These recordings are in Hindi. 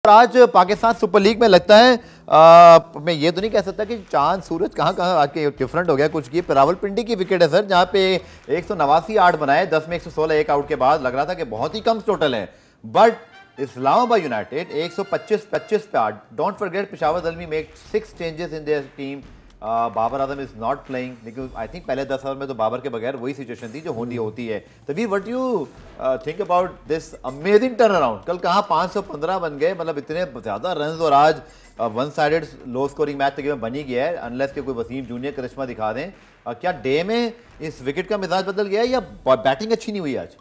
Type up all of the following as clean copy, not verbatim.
आज पाकिस्तान सुपर लीग में लगता है मैं ये तो नहीं कह सकता कि चांद सूरज कहाँ कहाँ आके डिफरेंट हो गया कुछ की। रावलपिंडी की विकेट है सर, जहाँ पे 189 8 बनाए, 10 में 116 एक आउट के बाद लग रहा था कि बहुत ही कम टोटल है। बट इस्लामाबाद यूनाइटेड 125 पे 8। Don't forget Peshawar Zalmi make 6 changes in their team. Babar Azam is not playing, लेकिन आई थिंक पहले 10 ओवर में तो बाबर के बगैर वही सिचुएशन थी जो होती है। तभी what you think about this amazing turn around? कल कहाँ 515 बन गए, मतलब इतने ज़्यादा रन, और आज one sided low scoring match तकरीबन बन ही गया है, अनलेस के कोई वसीम जूनियर करिश्मा दिखा दें। क्या डे में इस विकेट का मिजाज बदल गया है या बैटिंग अच्छी नहीं हुई आज?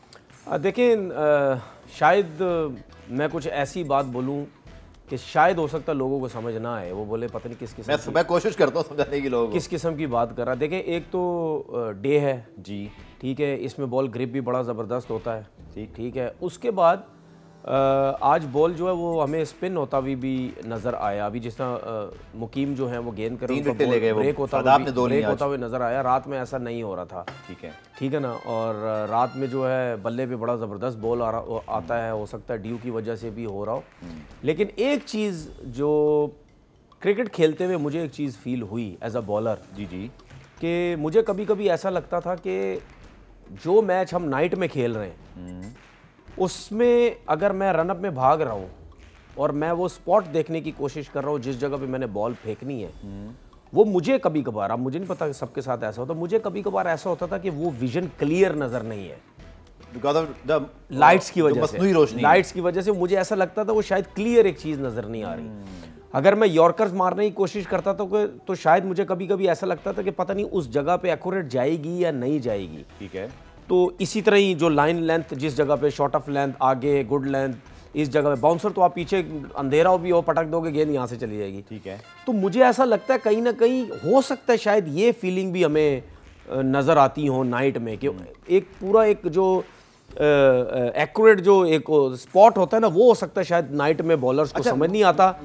देखें, शायद मैं कुछ ऐसी बात बोलूं कि शायद हो सकता है लोगों को समझ ना आए, वो बोले पता नहीं किस किस्म मैं कोशिश करता हूँ समझाने की लोगों को किस किस्म की बात कर रहा है। देखें, एक तो डे है जी, ठीक है, इसमें बॉल ग्रिप भी बड़ा ज़बरदस्त होता है, ठीक है। उसके बाद आज बॉल जो है वो हमें स्पिन होता हुआ भी नज़र आया। अभी जिस तरह मुकीम जो है वो गेंद कर ब्रेक होता हुआ नज़र आया, रात में ऐसा नहीं हो रहा था, ठीक है ना। और रात में जो है बल्ले पे बड़ा ज़बरदस्त बॉल आता है, हो सकता है ड्यू की वजह से भी हो रहा हो। लेकिन एक चीज़ जो क्रिकेट खेलते हुए मुझे एक चीज़ फील हुई एज अ बॉलर, जी कि मुझे कभी कभी ऐसा लगता था कि जो मैच हम नाइट में खेल रहे हैं उसमें अगर मैं रनअप में भाग रहा हूँ और मैं वो स्पॉट देखने की कोशिश कर रहा हूँ जिस जगह पे मैंने बॉल फेंकनी है, वो मुझे कभी कभार, अब मुझे नहीं पता सबके साथ ऐसा होता, मुझे कभी कभार ऐसा होता था कि वो विजन क्लियर नज़र नहीं है बिकॉज ऑफ द लाइट्स की वजह से। लाइट्स की वजह से मुझे ऐसा लगता था वो शायद क्लियर एक चीज़ नज़र नहीं आ रही। अगर मैं यॉर्कर्स मारने की कोशिश करता तो शायद मुझे कभी कभी ऐसा लगता था कि पता नहीं उस जगह पे एक्यूरेट जाएगी या नहीं जाएगी, ठीक है। तो इसी तरह ही जो लाइन लेंथ, जिस जगह पे शॉर्ट ऑफ लेंथ आगे, गुड लेंथ, इस जगह पे बाउंसर तो आप पीछे अंधेरा हो भी हो पटक दोगे, गेंद यहाँ से चली जाएगी, ठीक है। तो मुझे ऐसा लगता है कहीं ना कहीं हो सकता है शायद ये फीलिंग भी हमें नज़र आती हो नाइट में कि एक पूरा एक जो एक्यूरेट जो एक स्पॉट होता है ना, वो हो सकता है शायद नाइट में बॉलर्स को समझ नहीं आता।